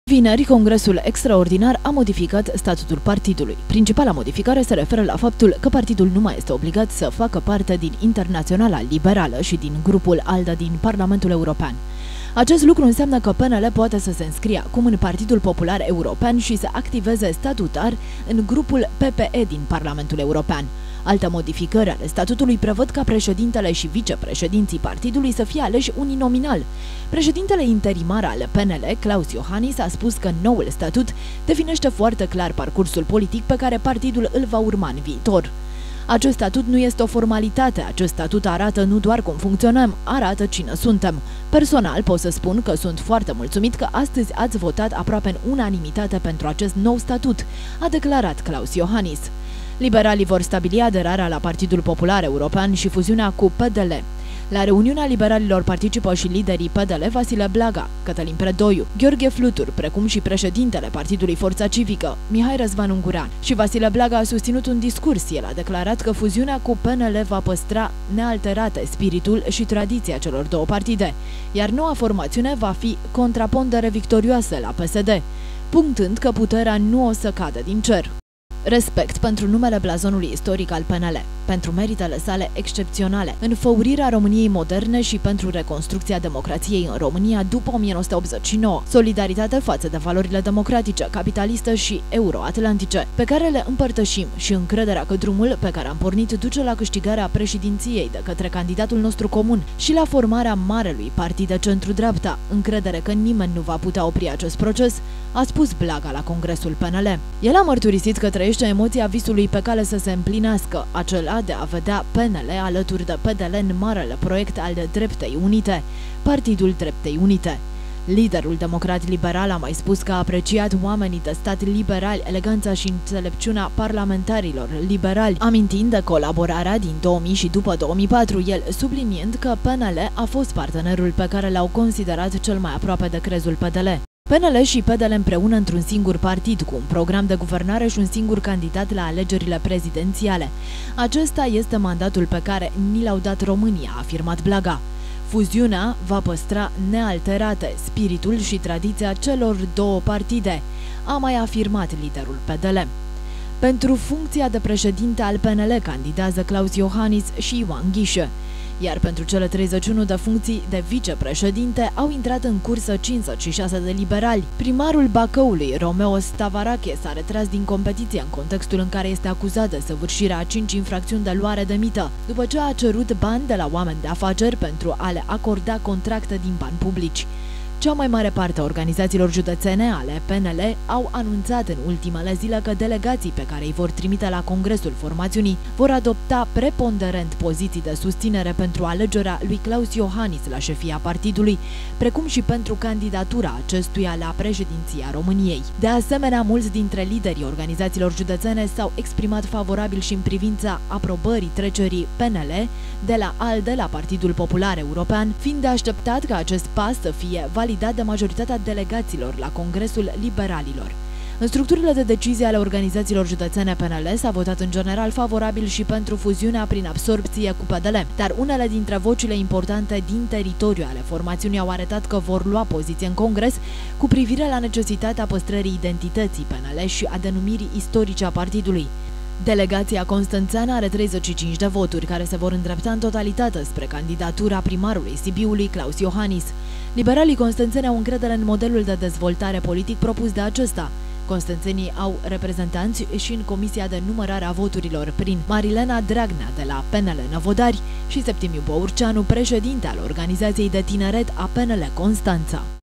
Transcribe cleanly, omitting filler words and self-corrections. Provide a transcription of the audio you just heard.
Vineri, Congresul Extraordinar a modificat statutul partidului. Principala modificare se referă la faptul că partidul nu mai este obligat să facă parte din Internaționala Liberală și din grupul ALDE din Parlamentul European. Acest lucru înseamnă că PNL poate să se înscrie acum în Partidul Popular European și să activeze statutar în grupul PPE din Parlamentul European. Alte modificări ale statutului prevăd ca președintele și vicepreședinții partidului să fie aleși uninominal. Președintele interimar al PNL, Klaus Iohannis, a spus că noul statut definește foarte clar parcursul politic pe care partidul îl va urma în viitor. Acest statut nu este o formalitate, acest statut arată nu doar cum funcționăm, arată cine suntem. Personal pot să spun că sunt foarte mulțumit că astăzi ați votat aproape în unanimitate pentru acest nou statut, a declarat Klaus Iohannis. Liberalii vor stabili aderarea la Partidul Popular European și fuziunea cu PDL. La reuniunea liberalilor participă și liderii PDL Vasile Blaga, Cătălin Predoiu, Gheorghe Flutur, precum și președintele Partidului Forța Civică, Mihai Răzvan Ungurean. Și Vasile Blaga a susținut un discurs. El a declarat că fuziunea cu PNL va păstra nealterate spiritul și tradiția celor două partide, iar noua formațiune va fi contrapondere victorioasă la PSD, punctând că puterea nu o să cadă din cer. Respect pentru numele blazonului istoric al PNL, pentru meritele sale excepționale, înfăurirea României moderne și pentru reconstrucția democrației în România după 1989, solidaritate față de valorile democratice, capitaliste și euroatlantice, pe care le împărtășim și încrederea că drumul pe care am pornit duce la câștigarea președinției de către candidatul nostru comun și la formarea marelui partid de centru-dreapta, încredere că nimeni nu va putea opri acest proces, a spus Blaga la Congresul PNL. El a mărturisit că trăiește emoția visului pe cale să se împlinească, acela de a vedea PNL alături de PDL în marele proiect al Dreptei Unite, Partidul Dreptei Unite. Liderul democrat liberal a mai spus că a apreciat oamenii de stat liberali, eleganța și înțelepciunea parlamentarilor liberali, amintind de colaborarea din 2000 și după 2004, el subliniind că PNL a fost partenerul pe care l-au considerat cel mai aproape de crezul PDL. PNL și PDL împreună într-un singur partid, cu un program de guvernare și un singur candidat la alegerile prezidențiale. Acesta este mandatul pe care ni l-au dat românii, a afirmat Blaga. Fuziunea va păstra nealterate spiritul și tradiția celor două partide, a mai afirmat liderul PDL. Pentru funcția de președinte al PNL candidează Klaus Iohannis și Ioan Ghișe, iar pentru cele 31 de funcții de vicepreședinte au intrat în cursă 56 de liberali. Primarul Bacăului, Romeo Stavarache, s-a retras din competiție în contextul în care este acuzat de săvârșirea a 5 infracțiuni de luare de mită, după ce a cerut bani de la oameni de afaceri pentru a le acorda contracte din bani publici. Cea mai mare parte a organizațiilor județene ale PNL au anunțat în ultimele zile că delegații pe care îi vor trimite la Congresul formațiunii vor adopta preponderent poziții de susținere pentru alegerea lui Klaus Iohannis la șefia partidului, precum și pentru candidatura acestuia la președinția României. De asemenea, mulți dintre liderii organizațiilor județene s-au exprimat favorabil și în privința aprobării trecerii PNL de la ALDE la Partidul Popular European, fiind de așteptat ca acest pas să fie validat de majoritatea delegaților la Congresul Liberalilor. În structurile de decizie ale organizațiilor județene PNL s-a votat în general favorabil și pentru fuziunea prin absorbție cu PDL, dar unele dintre vocile importante din teritoriu ale formațiunii au arătat că vor lua poziție în Congres cu privire la necesitatea păstrării identității PNL și a denumirii istorice a partidului. Delegația constanțeană are 35 de voturi, care se vor îndrepta în totalitate spre candidatura primarului Sibiului, Klaus Iohannis. Liberalii constanțeni au încredere în modelul de dezvoltare politic propus de acesta. Constanțenii au reprezentanți și în Comisia de Numărare a Voturilor prin Marilena Dragnea de la PNL Năvodari și Septimiu Bourceanu, președinte al organizației de tineret a PNL Constanța.